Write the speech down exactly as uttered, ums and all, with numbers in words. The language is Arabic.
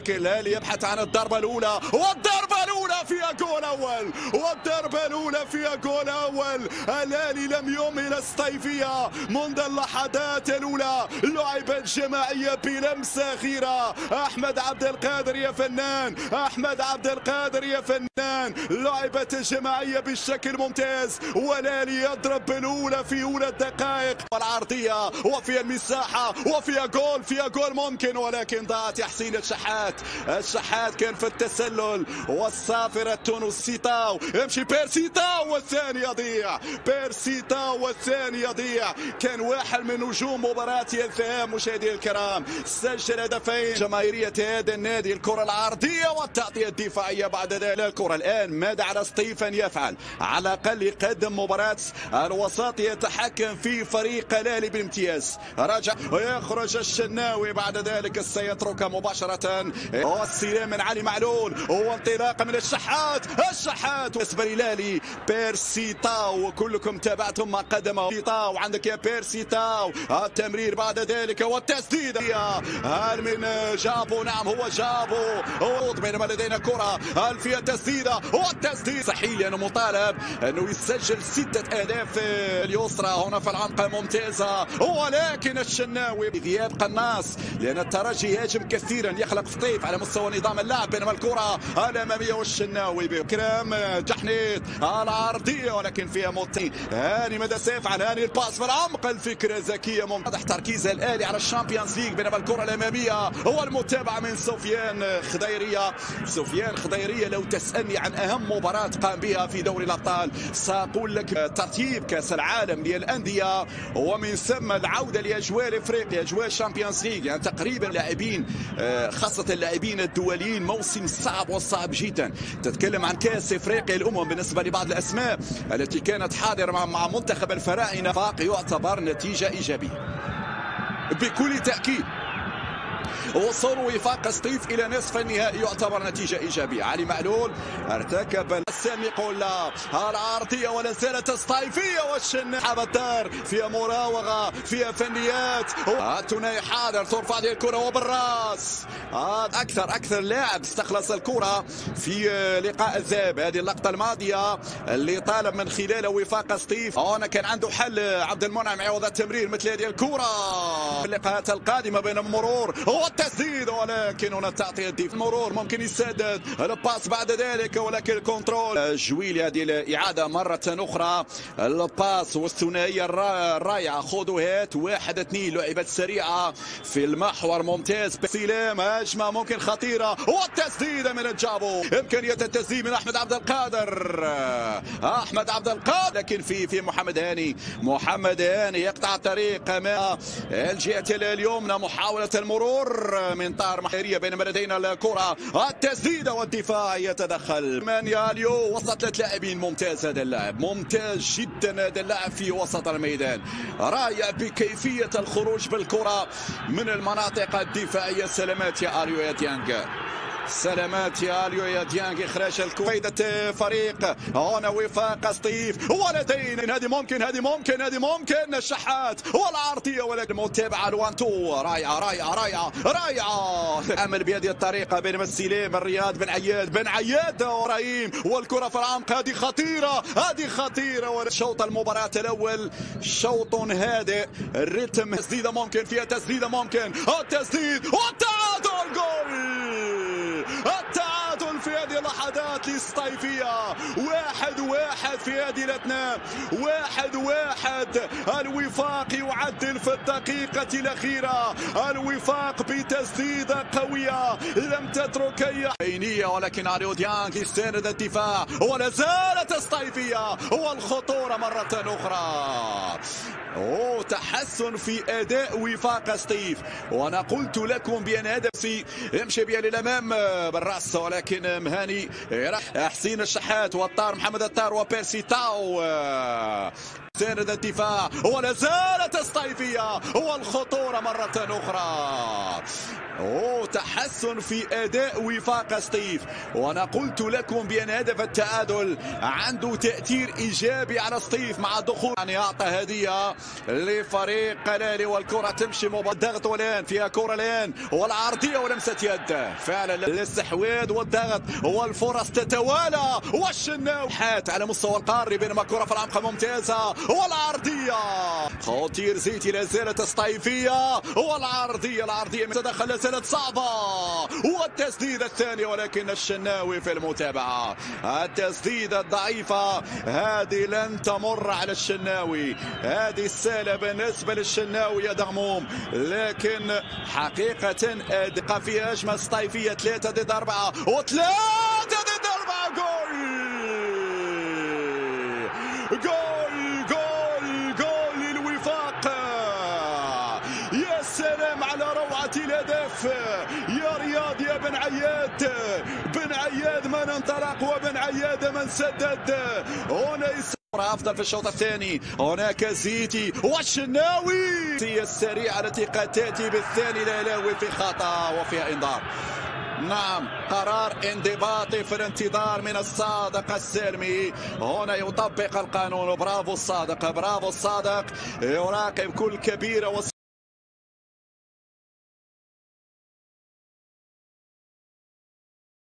الهلال يبحث عن الضربة الأولى، والضربة الأولى فيها جول أول، والضربة الأولى فيها جول أول. الهلال لم يمل الصيفية منذ اللحظات الأولى، لعبة جماعية بلمسة أخيرة. أحمد عبد القادر يا فنان، أحمد عبد القادر يا فنان، لعبة جماعية بشكل ممتاز، والهلال يضرب بالأولى في أولى الدقائق، والعرضية وفي المساحة وفيها جول، فيها جول ممكن، ولكن ضاعت يا حسين الشحات. الشحات كان في التسلل، والصافرة التونسي تاو يمشي بيرسي تاو والثاني يضيع، بيرسي تاو والثاني يضيع. كان واحد من نجوم مباراة الذهاب مشاهدي الكرام، سجل هدفين. جماهيرية هذا النادي، الكرة العرضية والتغطية الدفاعية بعد ذلك. الكرة الآن ماذا على ستيف أن يفعل؟ على الأقل يقدم مباراة الوسط، يتحكم في فريق الأهلي بامتياز. رجع ويخرج الشناوي بعد ذلك سيترك مباشرة، والسلام من علي معلول وانطلاقه من الشحات. الشحات بالنسبة للهلالي بيرسي تاو، كلكم تابعتم ما قدمه تاو. عندك يا بيرسي تاو، التمرير بعد ذلك والتسديد. هل من جابو؟ نعم هو جابو، بينما لدينا كرة، هل فيها تسديدة؟ والتسديد صحيح لأنه مطالب أنه يسجل ستة أهداف اليسرى هنا في العمق ممتازة، ولكن الشناوي غياب قناص لأن الترجي يهاجم كثيرا، يخلق خطيف على مستوى نظام اللعب، بينما الكرة الأمامية والشناوي بكرام جحنيت العرضية ولكن فيها موتين. هاني ماذا سيفعل؟ هاني الباس في العمق، الفكرة ذكية ممتازة. واضح تركيز الآلي على الشامبيونز ليج، بينما الكرة الأمامية هو المتابعة من سفيان خضيرية. سفيان خضيرية لو تسألني عن أهم مباراة قام بها في دوري الأبطال سأقول لك ترتيب كأس العالم للأندية، ومن ثم العودة لأجواء إفريقيا، أجواء الشامبيونز ليج. يعني تقريبا لاعبين خاصة اللاعبين الدوليين موسم صعب وصعب جدا. تتكلم عن كأس إفريقيا الأمم بالنسبة لبعض الأسماء التي كانت حاضرة مع منتخب الفراعنة، فاق يعتبر نتيجة إيجابية بكل تأكيد. وصول وفاق ستيف الى نصف النهائي يعتبر نتيجه ايجابيه. علي معلول ارتكب السامي قولا العرضيه ولا زالت الصيفيه، والشن حبتار فيها مراوغه فيها فنيات. الثنائي حاضر، ترفع دي الكره وبالراس. اكثر اكثر لاعب استخلص الكره في لقاء الذهاب، هذه اللقطه الماضيه اللي طالب من خلالها وفاق ستيف. هنا كان عنده حل عبد المنعم عوض التمرير مثل هذه الكره. اللقاءات القادمه بين المرور والتسديد، ولكن هنا تعطي الدفاع. المرور ممكن يسدد الباس بعد ذلك، ولكن الكنترول. جويلي هذه الاعاده مره اخرى، الباس والثنائيه الرائعه، خذوا هات واحد اثنين، لعبت سريعه في المحور ممتاز. سلام هجمه ممكن خطيره، والتسديده من الجابو، امكانيه التسديد من احمد عبد القادر. احمد عبد القادر لكن في في محمد هاني، محمد هاني يقطع الطريق امام الجهه اليمنى، محاوله المرور من طار محيريه، بينما لدينا الكره، التسديده والدفاع يتدخل. مانياليو وسط ثلاث لاعبين، ممتاز هذا اللاعب، ممتاز جدا هذا اللاعب في وسط الميدان، رائع بكيفيه الخروج بالكره من المناطق الدفاعيه. سلامات يا اليو يا ديانج، سلامات يا اليو يا ديانج. اخراج الكويدة فريق هنا وفاق ستيف، ولدينا هذه ممكن هذه ممكن هذه ممكن الشحات والعرضيه، ولكن متابعه لوانتو رائعه رائعه رائعه رائعه. عمل بهذه الطريقه بينما السلام الرياض بن عياد بن عياد ورهيم، والكره في العمق، هذه خطيره هذه خطيره. شوط المباراه الاول شوط هادئ، الريتم، تسديده ممكن فيها تسديده ممكن، التسديد والتعادل، جول التعادل في هذه اللحظات للصيفية. واحد واحد في هذه الأثناء، واحد واحد. الوفاق يعدل في الدقيقة الأخيرة، الوفاق بتسديدة قوية لم تترك أي بينية، ولكن اليو ديانج يستند الدفاع، ولا زالت الصيفية والخطورة مرة أخرى. أوه تحسن في أداء وفاق ستيف، وأنا قلت لكم بأن هدفي يمشي بها للأمام بالرأس، ولكن مهاني حسين الشحات والطار محمد الطار وبيرسي تاو ساند الدفاع، ولا زالت الصيفية والخطورة مرة أخرى. أوه تحسن في أداء وفاق ستيف، وأنا قلت لكم بأن هدف التعادل عنده تأثير إيجابي على ستيف مع دخول يعني يعطى هدية لفريق قلالي والكرة تمشي ضغط والآن فيها كرة الآن والعرضية ولمسة يد فعلا الاستحواذ والضغط والفرص تتوالى والشناوي حات على مستوى القاري بينما كرة في العمق ممتازة والعرضية خطير زيتي لا زالت سطيفية والعرضية العرضية تدخل لا زالت صعبة والتسديدة الثانية ولكن الشناوي في المتابعة التسديدة الضعيفة هذه لن تمر على الشناوي هذه السهلة بالنسبة للشناوي يا دغموم لكن حقيقة أدقة في هجمة سطيفية ثلاثة ضد أربعة وثلاثة ضد أربعة جول جول جول جول للوفاق يا سلام على روعة الهدف يا رياض يا بن عياد بن عياد من انطلق وبن عياد من سدد هنا أفضل في الشوط الثاني هناك زيتي والشناوي السريعة التي قد تأتي بالثاني الهلاوي في خطأ وفيها إنذار. نعم قرار انضباطي في الانتظار من الصادق السلمي هنا يطبق القانون برافو الصادق برافو الصادق يراقب كل كبيرة